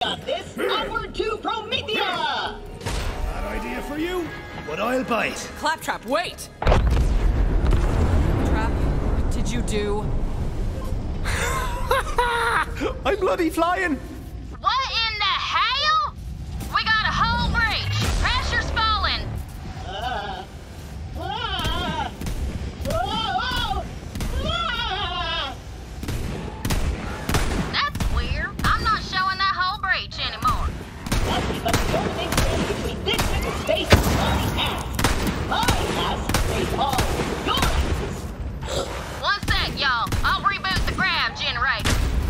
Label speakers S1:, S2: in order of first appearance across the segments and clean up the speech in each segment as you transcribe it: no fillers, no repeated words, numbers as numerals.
S1: got this. Onward to Promethea!
S2: Bad idea for you, but I'll bite.
S3: Claptrap, wait! Trap, what did you do?
S2: I'm bloody flying.
S4: What in the hell? We got a hull breach. Pressure's falling. That's weird. I'm not showing that hull breach anymore.
S1: That's because the only thing between this and space is my ass. My ass is all your asses.
S4: 1 sec, y'all. I'll reboot the grav generator.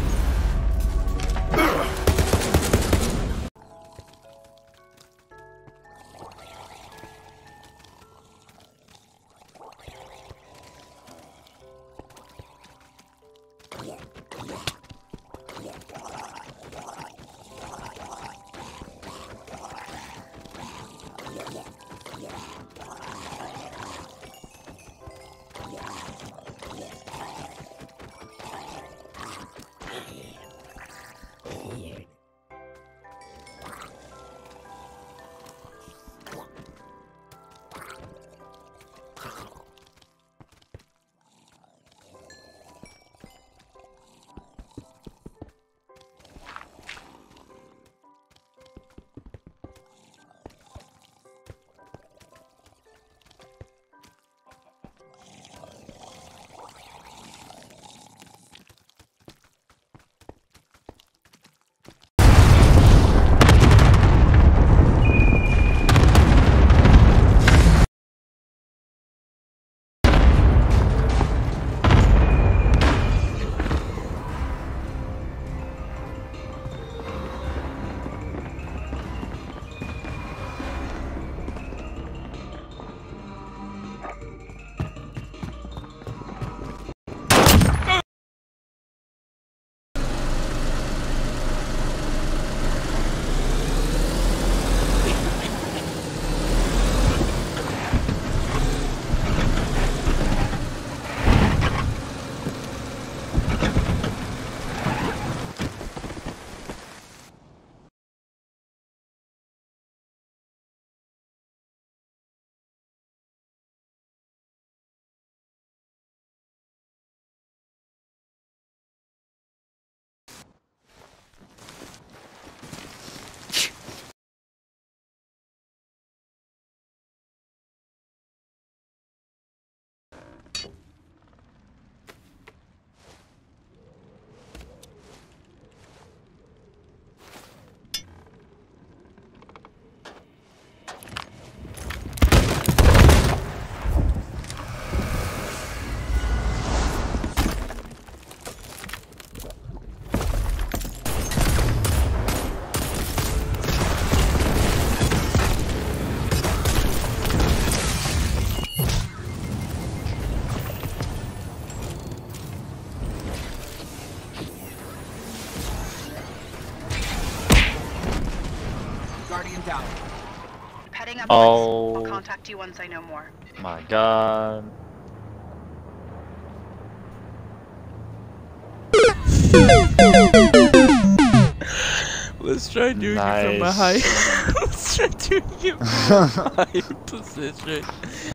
S5: Guardian down.
S6: Heading up.
S7: Oh.
S6: I'll contact you once I know more.
S7: My God.
S8: Let's try doing it from a
S7: Nice.
S8: high. Let's try doing it from a high position.